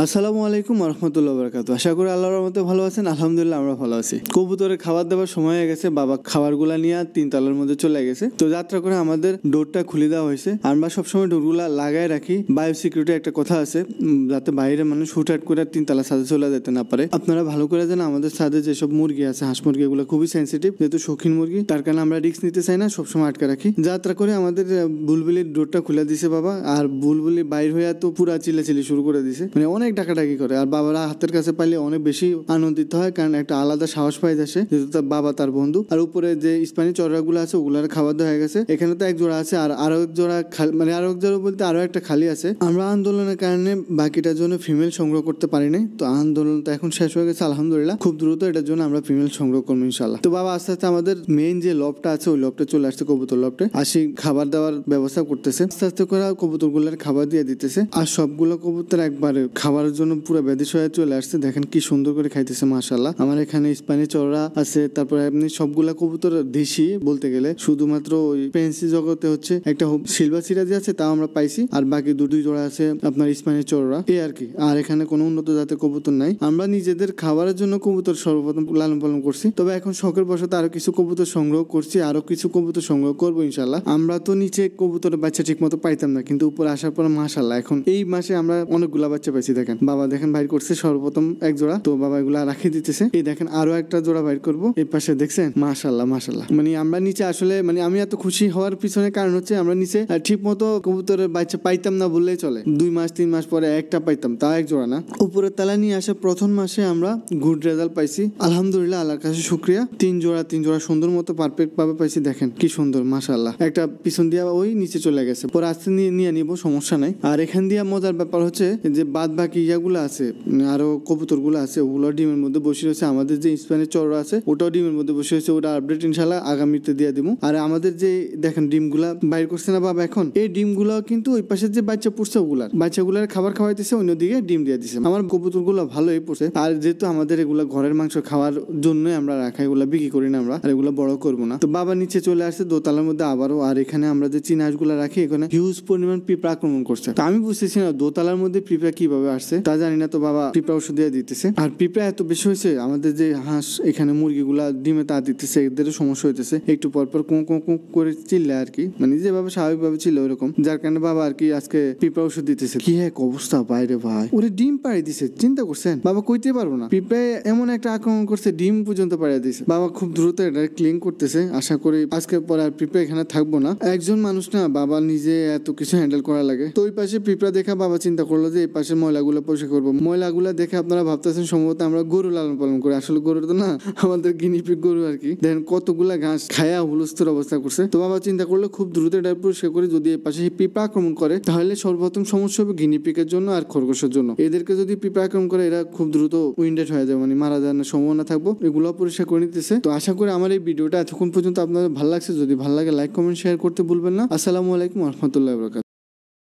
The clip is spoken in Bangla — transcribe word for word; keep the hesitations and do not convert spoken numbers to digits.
আসসালামু আলাইকুম রহমতুল্লাহ বরকাত। আশা করি আল্লাহর রহমতে ভালো আছেন। আলহামদুলিল্লাহ আমরা ভালো আছি। কবুতরের খাবার দেওয়ার সময় হয়ে গেছে, বাবা খাবারগুলা নিয়ে তিন তলার মধ্যে চলে গেছে। তো যাত্রা করে আমাদের ডোরটা খুলে দেওয়া হয়েছে। আমরা সবসময় ডোরগুলা লাগাই রাখি। বায়ো সিকিউরিটি একটা কথা আছে, যাতে বাইরে মানুষ হুটহাট করে তিন তলার ছাদে চলে যেতে না পারে। আপনারা ভালো করে জানেন আমাদের ছাদে যেসব মুরগি আছে, হাঁস মুরগি, এগুলো খুবই সেন্সিটিভ, যেহেতু শৌখিন মুরগি, তার কারণে আমরা রিস্ক নিতে চাই না, সবসময় আটকে রাখি। যাত্রা করে আমাদের বুলবুলির ডোরটা খুলে দিছে বাবা, আর বুলবুলি বাইর হয়ে তো পুরা চিল্লাচিল্লি শুরু করে দিছে, মানে অনেক ডাকাডাকি করে। আর বাবারা হাতের কাছে পাইলে অনেক বেশি আনন্দিত হয়, কারণ একটা আলাদা সাহস পাই যাচ্ছে, যেহেতু তার বাবা তার বন্ধু। আর উপরে যে স্পানি চড়াগুলো আছে ওগুলার খাবার দেওয়া হয়ে গেছে। এখানে তো এক জোড়া আছে, আর আরো এক জোড়া মানে আরো এক জোড়া বলতে আরো একটা খালি আছে। আমরা আন্দোলনের কারণে বাকিটার জন্য ফিমেল সংগ্রহ করতে পারি নাই। তো আন্দোলন তো এখন শেষ হয়ে গেছে আলহামদুলিল্লাহ, খুব দ্রুত এটার জন্য আমরা ফিমেল সংগ্রহ করবো ইনশাল্লাহ। তো বাবা আস্তে আস্তে আমাদের মেইন যে লবটা আছে ওই লবটা চলে আসছে, কবুতর লবটে আসি খাবার দেওয়ার ব্যবস্থা করতেছে। আস্তে আস্তে করে কবুতর গুলার খাবার দিয়ে দিতেছে, আর সবগুলো কবুতর একবারে খাবারের জন্য পুরো বেদিস হয়ে চলে আসছে। দেখেন কি সুন্দর করে খাইতেছে মাশাআল্লাহ। আমার এখানে স্পানি চড়া আছে, তারপরে এমনি সবগুলা কবুতর দেশি বলতে গেলে, শুধুমাত্র ওই পেন্সি জগতে হচ্ছে একটা সিলভার সিরাজি আছে, তাও আমরা পাইছি। আর বাকি দু দুই জোড়া আছে আপনার স্পানি চড়া, এই আর কি। আর এখানে কোনো উন্নত জাতের কবুতর নাই। আমরা নিজেদের খাবারের জন্য কবুতর সর্বপ্রথম লালন পালন করছি, তবে এখন শখের বশত আরো কিছু কবুতর সংগ্রহ করছি, আরো কিছু কবুতর সংগ্রহ করবো ইনশাল্লাহ। আমরা তো নিচে কবুতরের বাচ্চা ঠিক মতো পাইতাম না, কিন্তু উপরে আসার পর মাশাআল্লাহ এখন এই মাসে আমরা অনেকগুলা বাচ্চা পাইছি। দেখেন বাবা দেখেন বাইর করছে সর্বপ্রথম এক জোড়া, তো বাবা এগুলা রাখি দিতেছে। এই দেখেন আরো একটা জোড়া বাইর করবো এই পাশে, দেখছেন মাশাআল্লাহ মাশাআল্লাহ। মানে আমরা নিচে আসলে মানে আমি এত খুশি হওয়ার পিছনে কারণ হচ্ছে আমরা নিচে ঠিক মতো কবুতরের বাচ্চা পাইতাম না বললেই চলে। দুই মাস তিন মাস পরে একটা পাইতাম, তা এক জোড়া না। উপরের তালা নিয়ে আসা প্রথম মাসে আমরা গুড রেজাল্ট পাইছি আলহামদুলিল্লাহ, আল্লাহর কাছে শুক্রিয়া। তিন জোড়া তিন জোড়া সুন্দর মতো পারফেক্ট ভাবে পাইছি। দেখেন কি সুন্দর মাশাআল্লাহ। একটা পিছন দিয়া ওই নিচে চলে গেছে, পরে আস্তে নিয়ে নিয়ে নিবো, সমস্যা নাই। আর এখান দিয়ে মজার ব্যাপার হচ্ছে যে বাদ বাকি ইয়াগুলো আছে, আরো কবুতর গুলো আছে, ওগুলো ডিমের মধ্যে বসে রয়েছে। আমাদের যে স্পেনের চড়া আছে ওটাও ডিমের মধ্যে বসে রয়েছে, ওটা আপডেট ইনশাল্লাহ আগামীতে দিয়ে দিব। আর আমাদের যে দেখেন ডিমগুলা বাইর করছে না বাবা এখন, এই ডিমগুলো কিন্তু ওই পাশে যে বাচ্চা পড়ছে ওগুলার বাচ্চাগুলার খাবার খাওয়াইতেছে, অন্যদিকে ডিম দিয়ে দিছে। আমার কবুতর গুলো ভালোই পড়ছে। আর যেহেতু আমাদের এগুলা ঘরের মাংস খাওয়ার জন্যই আমরা রাখা, এগুলা বিক্রি করি না আমরা, আর এগুলো বড় করবো না। তো বাবা নিচে চলে আসছে দোতলার মধ্যে আবারও। আর এখানে আমরা যে চিনাস গুলা রাখি, এখানে হিউজ পরিমাণ পিঁপড়া আক্রমণ করছে। তো আমি বুঝতেছি না দোতলার মধ্যে পিঁপড়া কিভাবে আসছে, তা জানি না। তো বাবা পিঁপড়া ওষুধ দিয়ে দিতেছে। আর পিঁপড়া এত বেশি হয়েছে, আমাদের যে হাঁস এখানে মুরগিগুলা ডিমে তা দিতেছে, এদেরও সমস্যা হইতেছে। একটু পর পর কুঁ কুঁ কুঁ করে চিল্লে আর কি, মানে যেভাবে স্বাভাবিকভাবে ছিল ওরকম, যার কারণে বাবা আর কি আজকে পিঁপড়া ওষুধ দিতেছে। কি এক অবস্থা বাইরে ভাই, ওরে ডিম পাড়িয়ে দিছে, চিন্তা করছেন? বাবা কইতে পারবো না, পিঁপড়ে এমন একটা আক্রমণ করছে, ডিম পর্যন্ত পাড়িয়ে দিছে। বাবা খুব দ্রুত এটা ক্লিন করতেছে। আশা করি আজকে পরে আর পিঁপড়া এখানে থাকবো না। একজন মানুষ না, বাবা নিজে এত কিছু হ্যান্ডেল করা লাগে। তো ওই পাশে পিঁপড়া দেখা বাবা চিন্তা করলো যে এই পাশে ময়লাগুলো পরিষ্কার করবো। ময়লাগুলো দেখে আপনারা ভাবতেছেন সম্ভবত আমরা গরু লালন পালন করি, আসলে গরু তো না, আমাদের গিনিপিগ গরু আর কি। দেখেন কতগুলা ঘাস খায়া হুলস্থুর অবস্থা করছে। তো বাবা চিন্তা করলো খুব দ্রুত এটা পরিষ্কার করে, যদি এই পাশে পিঁপড়া আক্রমণ করে তাহলে সর্বপ্রথম সমস্যা হবে গিনিপিগের জন্য আর খরগোশের জন্য। এদেরকে যদি পিঁপড়া আক্রমণ করে এরা খুব দ্রুত উইন্ডেড হয়ে যাবে, মানে মারা যাওয়ার সম্ভাবনা থাকবো। এগুলো পরিষ্কার করে নিতেছে। তো আশা করি আমার এই ভিডিওটা এতক্ষণ পর্যন্ত আপনাদের ভালো লাগছে। যদি ভালো লাগে লাইক কমেন্ট শেয়ার করতে ভুলবেন না। আসসালামু আলাইকুম রহমতুল্লাহ বরকাত।